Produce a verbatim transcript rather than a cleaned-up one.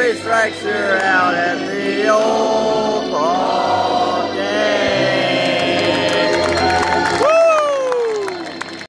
three strikes, you're out at the old bar.